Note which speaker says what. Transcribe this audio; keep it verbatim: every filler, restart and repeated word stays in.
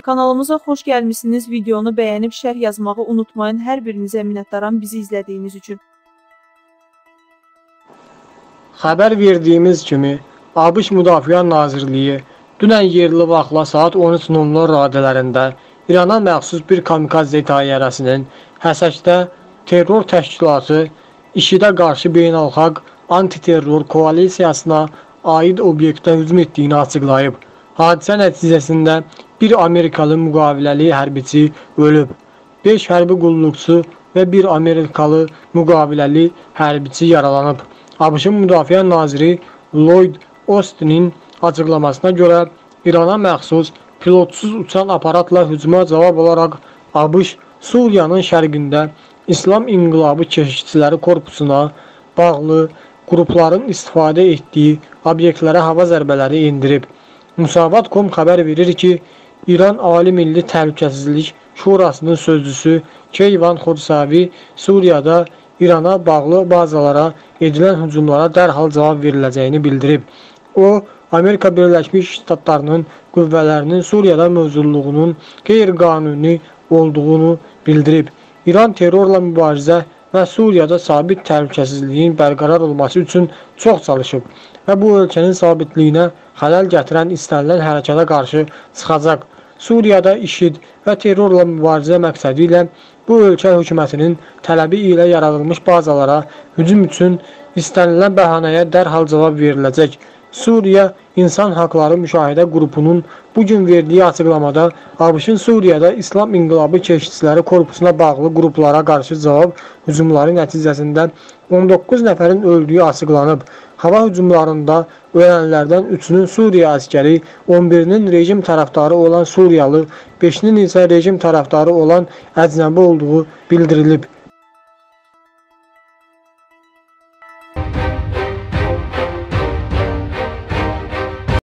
Speaker 1: Kanalımıza xoş gəlmişsiniz. Videonu bəyənib şərh yazmağı unutmayın. Hər birinizə minnətdaram bizi izlədiyiniz üçün.
Speaker 2: Xəbər verdiyimiz kimi, ABŞ Müdafiə Nazirliyi dünən yerli vaxtla saat on üç nöl nöl radələrində İrana məxsus bir kamikazə təyyarəsinin Həsəkdə terror təşkilatı IŞİD-ə qarşı beynəlxalq antiterror koalisiyasına aid obyektə hücum etdiyini açıqlayıb. Hadisə nəticəsində bir Amerikalı müqaviləli hərbiçi ölüb, beş hərbi qulluqçu və bir Amerikalı müqaviləli hərbiçi yaralanıb. ABŞ Müdafiə Naziri Lloyd Austin'in açıqlamasına görə İrana məxsus pilotsuz uçan aparatla hücuma cavab olaraq ABŞ Suriyanın şərqində İslam İnqilabı Keşikçiləri Korpusuna bağlı qrupların istifadə etdiyi obyektlərə hava zərbələri endirib. Musavat nöqtə com xəbər verir ki, İran Ali Milli Təhlükəsizlik Şurasının sözcüsü Keyvan Xodsavi Suriyada İrana bağlı bazalara edilən hücumlara dərhal cavab veriləcəyini bildirib. O, Amerika Birləşmiş Ştatlarının qüvvələrinin Suriyada mövcudluğunun qeyri-qanuni olduğunu bildirib. İran terrorla mübarizə və Suriyada sabit təhlükəsizliyin bərqərar olması üçün çox çalışıb və bu ölkənin sabitliyinə xələl gətirən istənilən hərəkata qarşı çıxacaq. Suriyada IŞİD və terrorla mübarizə məqsədi ilə bu ölkə hökumətinin tələbi ilə yaradılmış bazalara hücum üçün istənilən bəhanəyə dərhal cavab veriləcək. Suriya İnsan Haqları Müşahidə Qrupunun bugün verdiyi açıqlamada ABŞ-ın Suriyada İslam İnqilabı Keşikçiləri Korpusuna bağlı qruplara qarşı cavab hücumları nəticəsində on doqquz nəfərin öldüyü açıqlanıb. Hava hücumlarında ölənlərdən üçünün Suriya əskəri, on birinin rejim tərəfdarı olan Suriyalı, beşinin isə rejim tərəfdarı olan əcnəbi olduğu bildirilib.